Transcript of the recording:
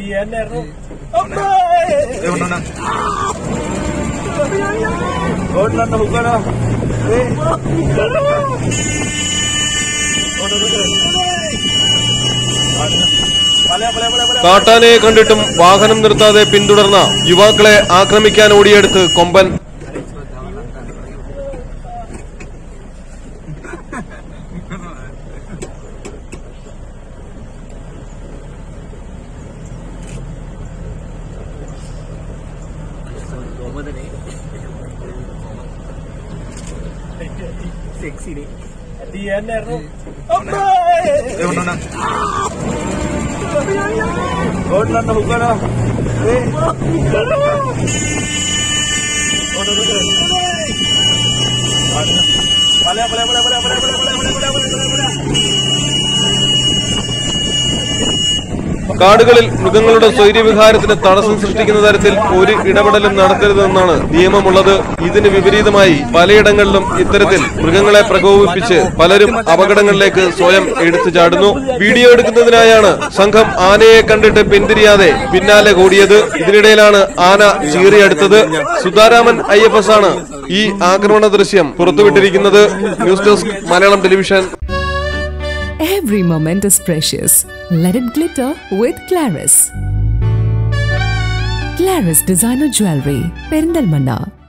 കാട്ടാനയെ കണ്ടിട്ടും വാഹനം നിർത്താതെ പിന്തുടർന്ന യുവാക്കളെ ആക്രമിക്കാൻ ഓടിയെടുത്ത് കൊമ്പൻ. കാടുകളിൽ മൃഗങ്ങളുടെ സ്വൈര്യവിഹാരത്തിന് തടസ്സം സൃഷ്ടിക്കുന്ന തരത്തിൽ ഒരു ഇടപെടലും നടത്തരുതെന്നാണ് നിയമമുള്ളത്. ഇതിന് വിപരീതമായി പലയിടങ്ങളിലും ഇത്തരത്തിൽ മൃഗങ്ങളെ പ്രകോപിപ്പിച്ച് പലരും അപകടങ്ങളിലേക്ക് സ്വയം എടുത്തു ചാടുന്നു. വീഡിയോ എടുക്കുന്നതിനായാണ് സംഘം ആനയെ കണ്ടിട്ട് പിന്തിരിയാതെ പിന്നാലെ കൂടിയത്. ഇതിനിടയിലാണ് ആന ചീറിയടുത്തത്. സുധാരാമൻ IFS ആണ് ഈ ആക്രമണ ദൃശ്യം പുറത്തുവിട്ടിരിക്കുന്നത്. News desk Malayalam television. Every moment is precious. Let it glitter with Claris. Claris Designer Jewelry, Perindalmanna.